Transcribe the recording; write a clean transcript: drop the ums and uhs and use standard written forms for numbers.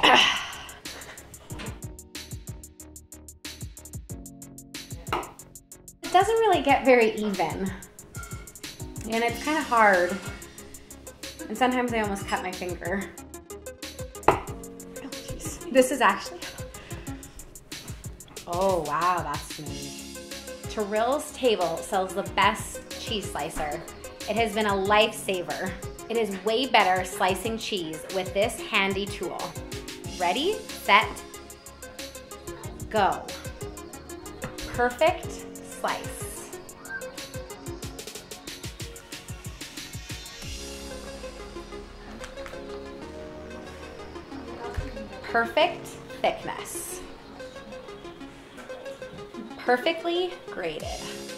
It doesn't really get very even, and it's kind of hard, and sometimes I almost cut my finger. Oh, geez. This is actually, oh wow, that's smooth. Terrill's Table sells the best cheese slicer. It has been a lifesaver. It is way better slicing cheese with this handy tool. Ready, set, go. Perfect slice. Perfect thickness. Perfectly grated.